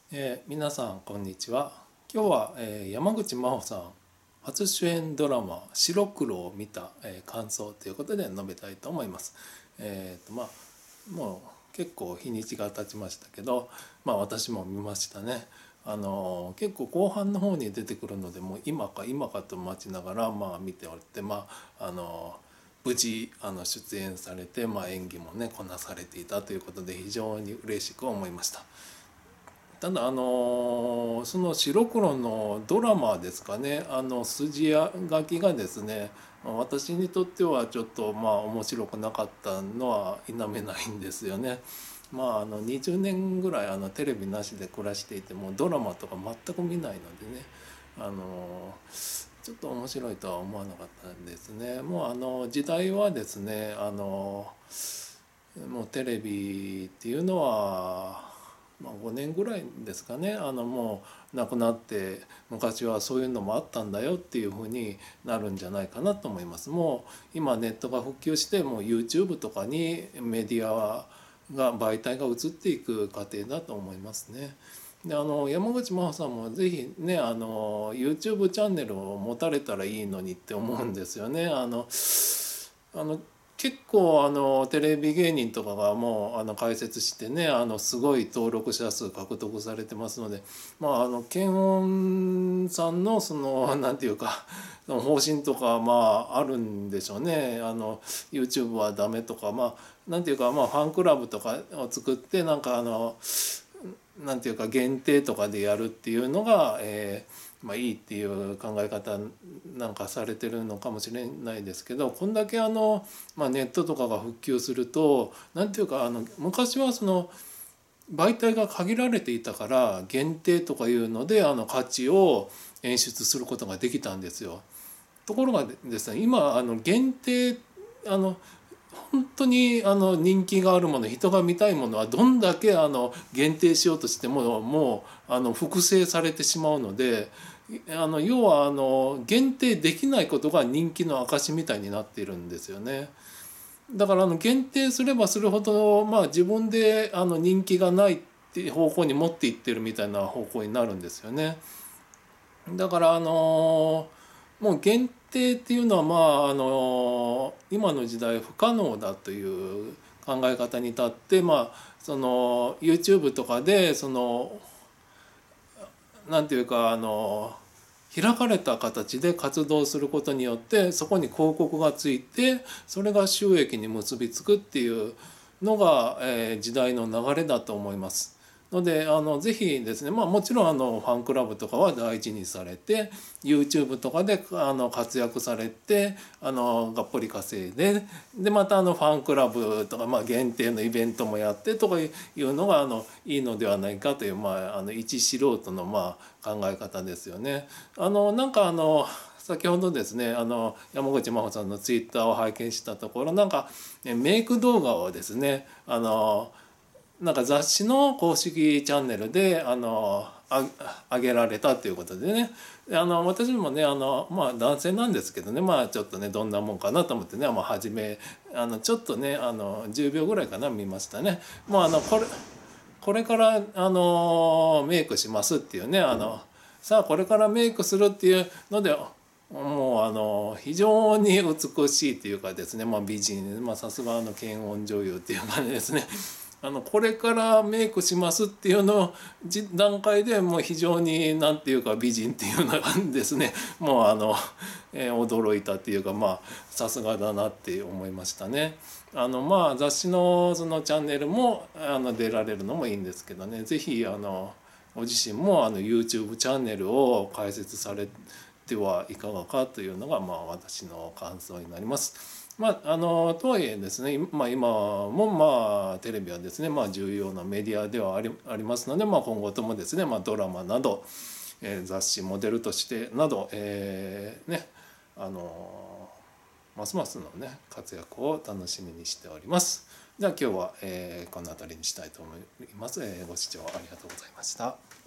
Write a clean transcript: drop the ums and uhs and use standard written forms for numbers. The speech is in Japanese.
皆さんこんにちは。今日は、山口真帆さん初主演ドラマ「白黒」を見た、感想ということで述べたいと思います。もう結構日にちが経ちましたけど、私も見ましたね。結構後半の方に出てくるので、もう今か今かと待ちながら、見ておって、無事出演されて、演技もねこなされていたということで非常に嬉しく思いました。ただその白黒のドラマですかね、筋書きがですね、私にとってはちょっと面白くなかったのは否めないんですよね。20年ぐらいテレビなしで暮らしていてもドラマとか全く見ないのでね、ちょっと面白いとは思わなかったんですね。もう時代はですね、もうテレビっていうのは5年ぐらいですかね、もうなくなって、昔はそういうのもあったんだよっていうふうになるんじゃないかなと思います。もう今ネットが普及して、もう YouTube とかにメディアが媒体が移っていく過程だと思いますね。で山口真帆さんもぜひねYouTube チャンネルを持たれたらいいのにって思うんですよね。結構テレビ芸人とかがもう解説してねすごい登録者数獲得されてますので、検温さんのそのなんていうか方針とかあるんでしょうね。YouTube はダメとかなんていうかファンクラブとかを作ってなんていうか限定とかでやるっていうのが、いいっていう考え方なんかされてるのかもしれないですけど、こんだけネットとかが復旧するとなんていうか昔はその媒体が限られていたから限定とかいうので価値を演出することができたんですよ。ところがですね、今限定本当に人気があるもの、人が見たいものはどんだけ限定しようとしてももう複製されてしまうので、要は限定できないことが人気の証みたいになっているんですよね。だから限定すればするほど、自分で人気がないっていう方向に持っていってるみたいな方向になるんですよね。だからもう限定っていうのは今の時代不可能だという考え方に立って、その YouTube とかでなんていうか開かれた形で活動することによってそこに広告がついてそれが収益に結びつくっていうのが、時代の流れだと思います。のでぜひですね、もちろんファンクラブとかは大事にされて YouTube とかで活躍されてがっぽり稼いでまたファンクラブとか、限定のイベントもやってとかいうのがいいのではないかという、一素人の考え方ですよね。なんか先ほどですね山口真帆さんのツイッターを拝見したところ、なんかメイク動画をですねなんか雑誌の公式チャンネルで上げられたということでね、私もね男性なんですけどね、ちょっとねどんなもんかなと思ってね初めちょっとね10秒ぐらいかな見ましたね。もうこれからメイクしますっていうねさあこれからメイクするっていうのでもう非常に美しいというかですね、美人、さすが検温女優っていう感じですね。これからメイクしますっていうの段階でもう非常に何ていうか美人っていうのがですねもう驚いたっていうかさすがだなって思いましたね。雑誌のそのチャンネルも出られるのもいいんですけどね、是非ご自身もYouTube チャンネルを開設されてはいかがかというのが私の感想になります。とはいえですね、今もテレビはですね重要なメディアではありますので、今後ともですねドラマなど、雑誌モデルとしてなど、ますますのね活躍を楽しみにしております。では今日は、この辺りにしたいと思います。ご視聴ありがとうございました。